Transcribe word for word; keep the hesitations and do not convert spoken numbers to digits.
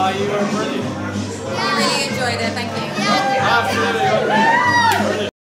you were brilliant. I really enjoyed it. Thank